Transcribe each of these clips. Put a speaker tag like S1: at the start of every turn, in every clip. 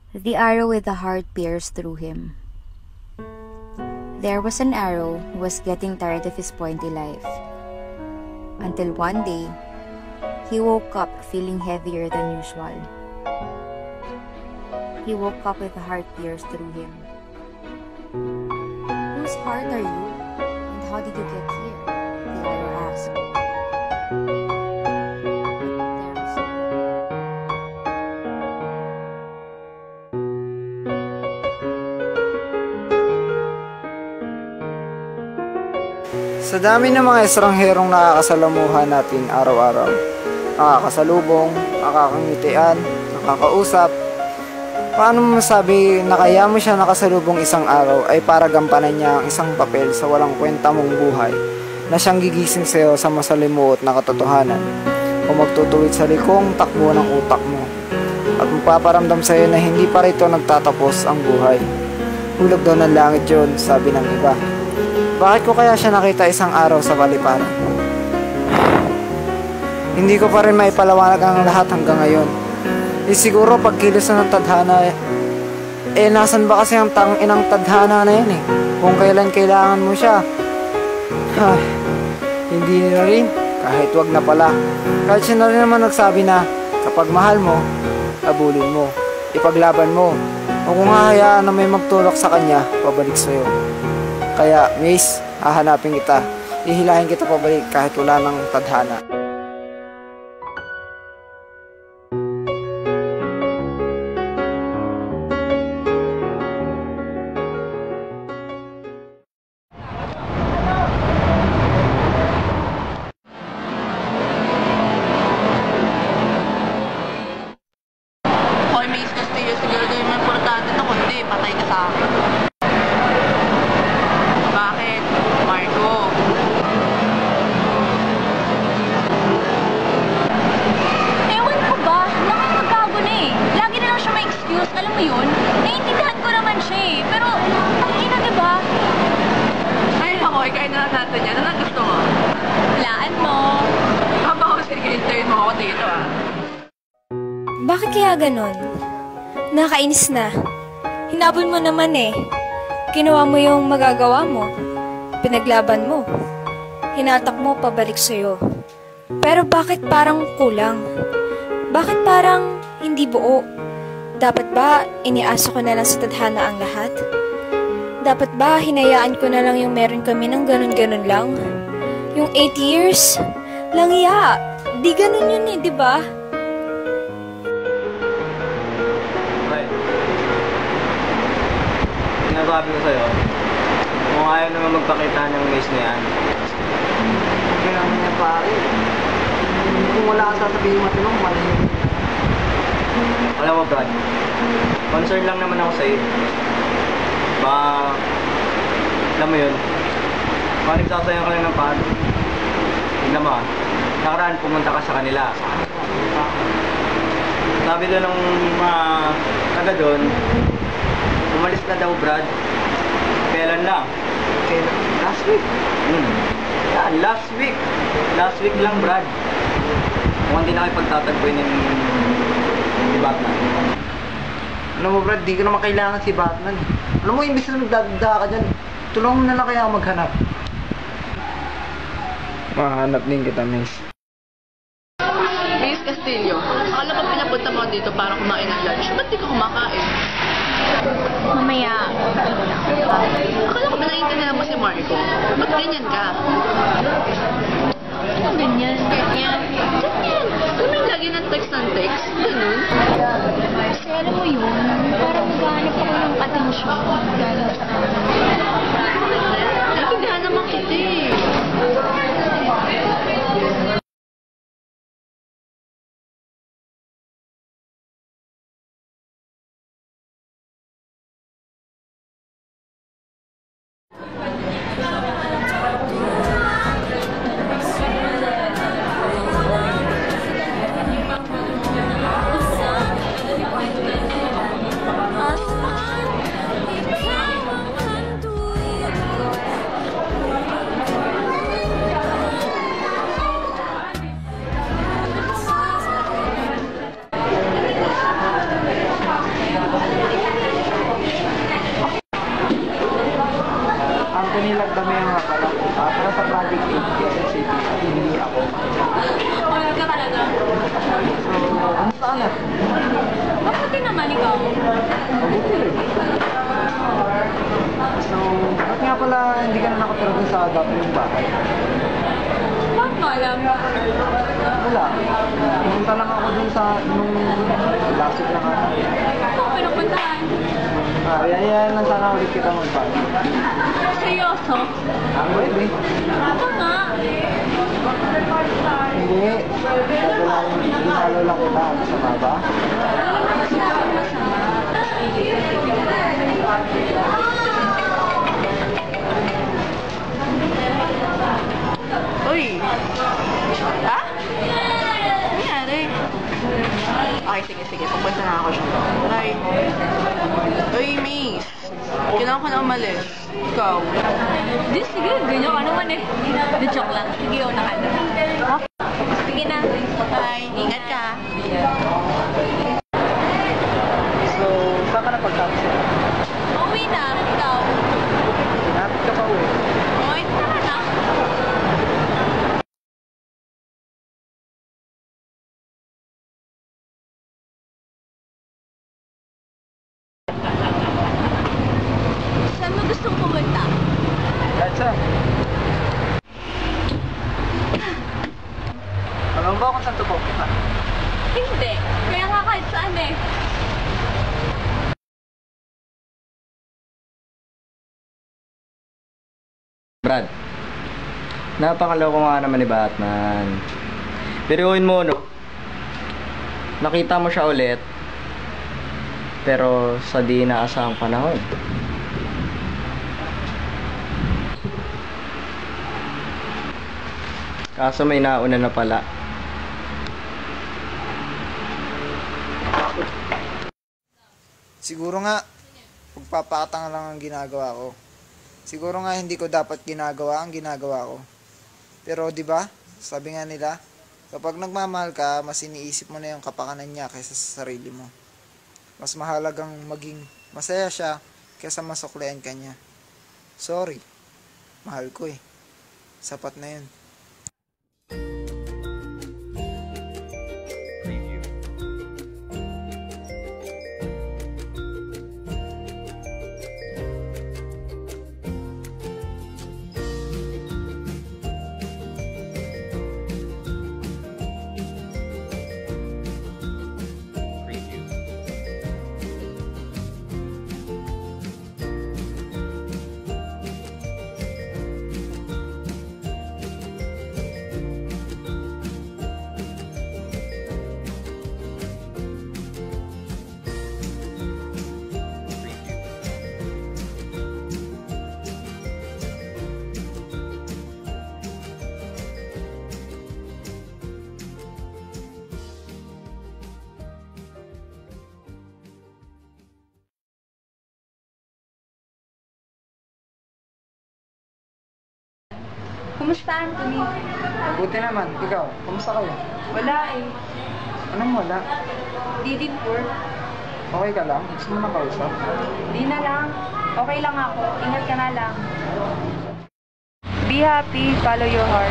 S1: The arrow with the heart pierced through him. There was an arrow who was getting tired of his pointy life. Until one day, he woke up feeling heavier than usual. He woke up with a heart pierced through him. Whose heart are you? And how did you get here? The arrow asked.
S2: Sa dami ng mga estrangherong nakakasalamuhan natin araw-araw, nakakasalubong, nakakangitian, nakakausap, paano mo masabi na kaya mo siya nakasalubong isang araw ay para gampanan niya ang isang papel sa walang kwenta mong buhay na siyang gigising sa'yo sa masalimuot na katotohanan o magtutuwid sa likong takbo ng utak mo at magpaparamdam sa'yo na hindi pa rito nagtatapos ang buhay. Hulog daw ng langit yun, sabi ng iba. Bakit ko kaya siya nakita isang araw sa paliparan? Hindi ko pa rin maipalawanag ang lahat hanggang ngayon. Siguro pagkilos na ng tadhana, nasan ba kasi ang inang tadhana na yan kung kailan kailangan mo siya. Hindi na rin, kahit wag na pala. Kahit siya na rin naman nagsabi na, kapag mahal mo, abulin mo, ipaglaban mo, o kung hahayaan na may magtulak sa kanya, pabalik sa'yo. Kaya, miss, hahanapin kita. Ihilahin kita pabalik kahit wala ng tadhana.
S3: Hoy, Miss Castillo, siguro gawin mo importante na kundi patay ka sa akin. Bakit? Marco.
S4: Ewan ko ba? Nakakagago na eh. Lagi na lang siya may excuse. Alam mo yun? Naiintindihan ko naman siya eh. Pero, ang ina, diba?
S3: Ay, ako, ikain na lang natin yan. Ano gusto mo?
S4: Laan mo.
S3: Haba ko, sige, hintayin mo ako dito
S5: Bakit kaya ganon? Nakainis na. Hinabol mo naman eh. Ginawa mo yung magagawa mo. Pinaglaban mo. Hinatak mo pabalik sa'yo. Pero bakit parang kulang? Bakit parang hindi buo? Dapat ba iniasa ko na lang sa tadhana ang lahat? Dapat ba hinayaan ko na lang yung meron kami ng ganon-ganon lang? Yung 8 years? Langya! Di ganon yun eh, di ba?
S2: Sinasabi ko sa'yo, kung ayaw naman magpakita ng miss na yan, kaya naman niya pare. Kung wala kang sasabihin matinong, mali yun. Alam mo Brad, concern lang naman ako sa'yo. Alam mo yun, nagsasayang ka lang ng paan. Tignan mo nakaraan pumunta ka sa kanila. Sabi doon ng mga taga doon, umalis na daw Brad. Kailan lang? Last week? Yan, last week. Last week lang Brad. Kung hindi na kayo pagtatagpuin ni Batman. Alam mo Brad, di ko naman kailangan si Batman. Alam mo, imbis na nagdagda ka dyan, tulungan mo na lang kaya ako maghanap. Mahanap din kita, miss.
S3: Miss Castillo, akala ko pinapunta mo dito para kumain ng lunch. Ba't di ka kumakain?
S4: Mamaya.
S3: Akala ko ba naiintindihan mo si Marco? Ba't ganyan ka?
S4: Ano ganyan? Ganyan.
S3: Ganyan. Alam mo yung lagi ng text ng text? Ganun.
S4: Kasi alam mo yun, parang maghanap ako ng atensyon. Galing sa akin.
S3: Naiintindihan naman kita eh.
S4: naman ikaw?
S2: Mabuti rin. So, bakit nga pala hindi ka na nakatira dun sa dati yung bahay?
S4: Bakit mo alam?
S2: Wala. Pumunta lang ako dun sa nung last week lang ako.
S4: Ako pinupuntahan.
S2: Yan lang sana ulit kita magpano.
S4: Seryoso?
S2: Pwede.
S4: Ako nga.
S2: Hindi. Ito lang, ginalo lang kita. Masama ba?
S3: Uy! Ha? Nangyari? Okay, sige. Pupunta na ako siya. Bye. Uy, Mace. Kailangan ko na umalis. Ikaw.
S4: Di, sige. Ganyan ka naman eh. Di, joke lang. Sige, una ka na. Sige na.
S3: Bye. Ingat ka.
S2: So, saan ka na pagtapos yan?
S4: Uwi na. Ikaw.
S2: Hinapit ka pa uwi.
S4: Uwi na na. Saan mo gustong pumunta?
S2: Kahit saan. Alam mo ba kung saan ito pupunta?
S4: Hindi. Kaya nga kahit saan eh.
S6: Brad, napakaloko nga naman ni Batman. Biruin mo, no? Nakita mo siya ulit, pero sa di inaasahang panahon. Kaso may nauna na pala.
S2: Siguro nga, pagpapakatanga lang ang ginagawa ko. Siguro nga hindi ko dapat ginagawa ang ginagawa ko. Pero 'di ba? Sabi nga nila, kapag nagmamahal ka, mas iniisip mo na yung kapakanan niya kaysa sa sarili mo. Mas mahalagang maging masaya siya kaysa masuklian ka niya. Sorry. Mahal ko eh. Sapat na 'yun.
S4: Kumusta, Anthony?
S2: Buti naman. Ikaw, kamusta kayo?
S4: Wala eh.
S2: Anong wala?
S4: Di din poor.
S2: Okay ka lang? Gusto mo na kausap?
S4: Di na lang. Okay lang ako. Ingat ka na lang. Be happy. Follow your heart.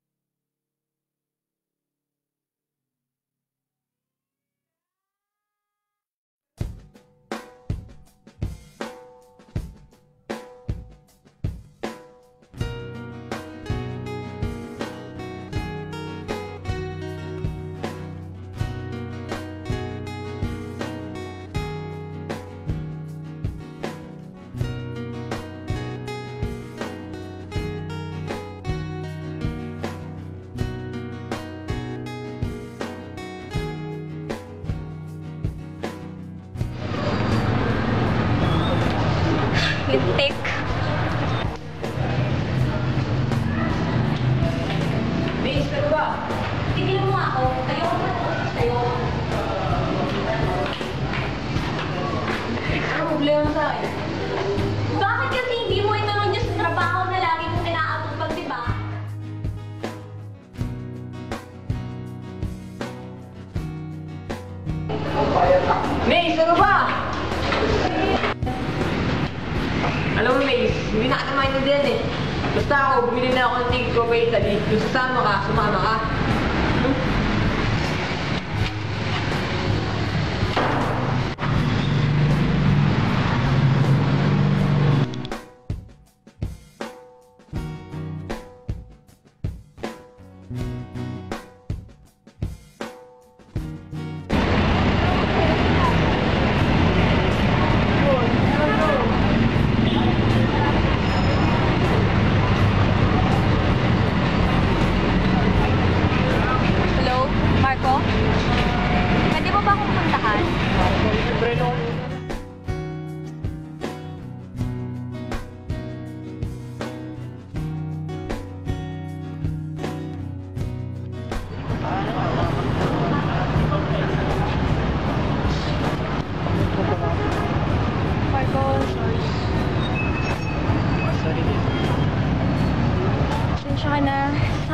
S4: Lintik.
S3: Mace, ano ba?
S4: Tigilan mo ako. Ayoko na sa'yo.
S3: Ano problema sa akin?
S4: Bakit kasi hindi mo itanong niya sa trabaho na lagi mong inaatupag, di ba?
S3: Mace, ano ba? Alam mo, Mace, hindi na kita maintindihan eh. Basta ako, bumili na ako ng ticket ko pa Italy. Kung sasama ka, sumama ka.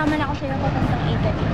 S4: Sasama na ako sa'yo papuntang Italy.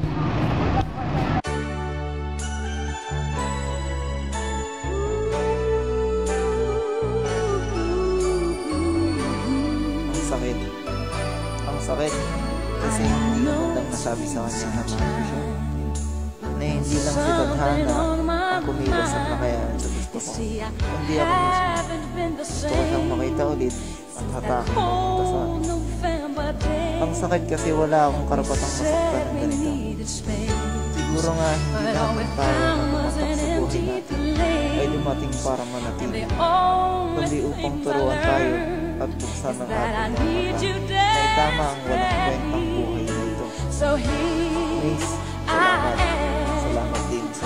S2: Ang sakit. Kasi hindi ko lang nasabi sa kanya na mahal ko siya. Na hindi lang si Tadhana ang kumilos at nakayanan sa gusto ko. Kundi ako mismo. Gusto ko siyang makita ulit at hatakin papunta sa akin. Ang sakit kasi wala akong karapatang masaktan ng ganito. Siguro nga hindi namin tayo na tumatak sa buhay natin ay dumating para manatili. Kundi upang turuan tayo at buksan ang ating mga mata na itama ang walang kwentang buhay dito. Miss, salamat. Salamat din sa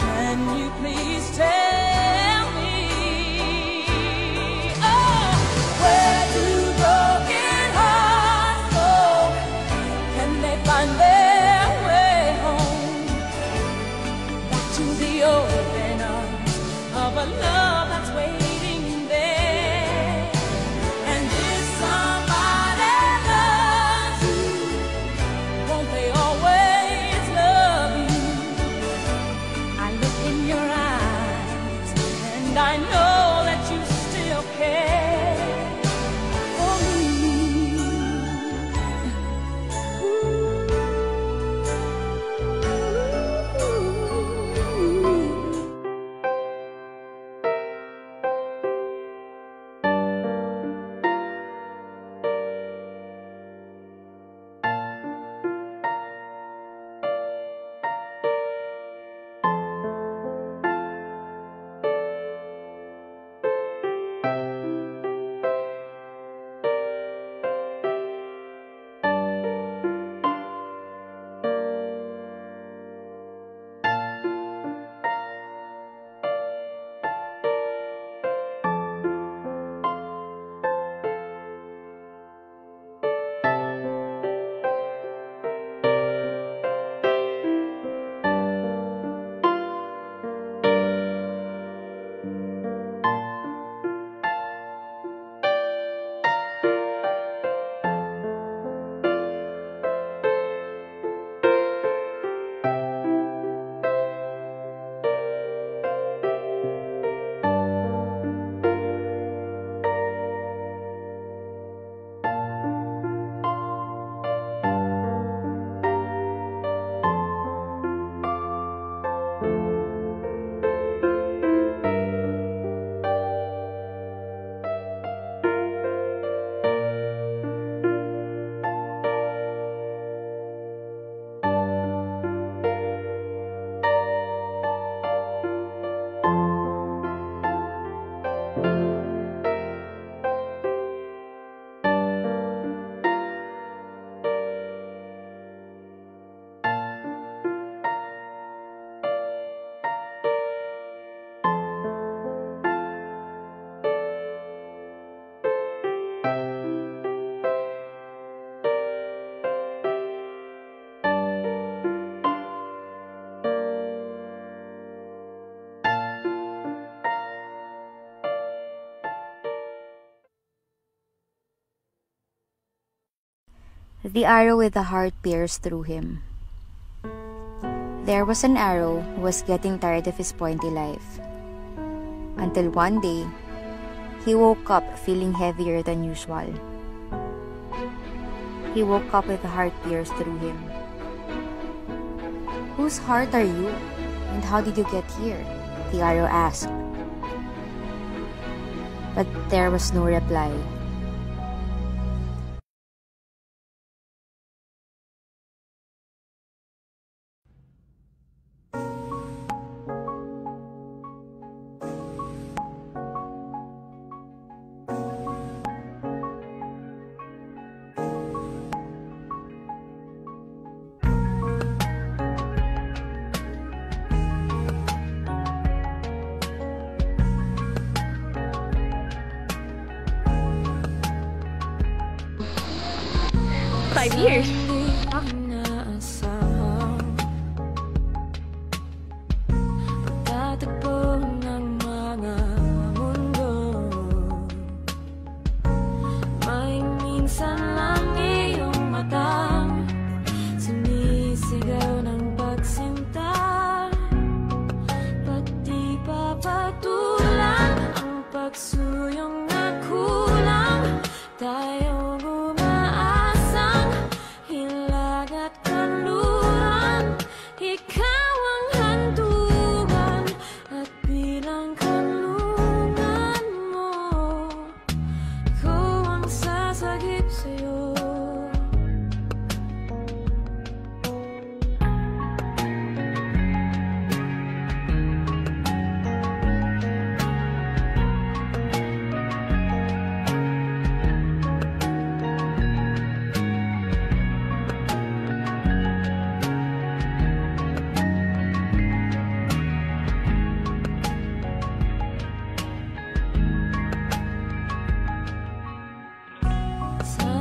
S1: The arrow with the heart pierced through him. There was an arrow who was getting tired of his pointy life. Until one day, he woke up feeling heavier than usual. He woke up with the heart pierced through him. "Whose heart are you? And how did you get here?" the arrow asked. But there was no reply.
S5: Years. Sa